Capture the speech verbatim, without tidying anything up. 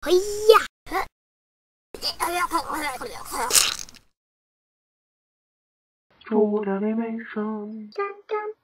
哎呀！ 住着的美声。 当当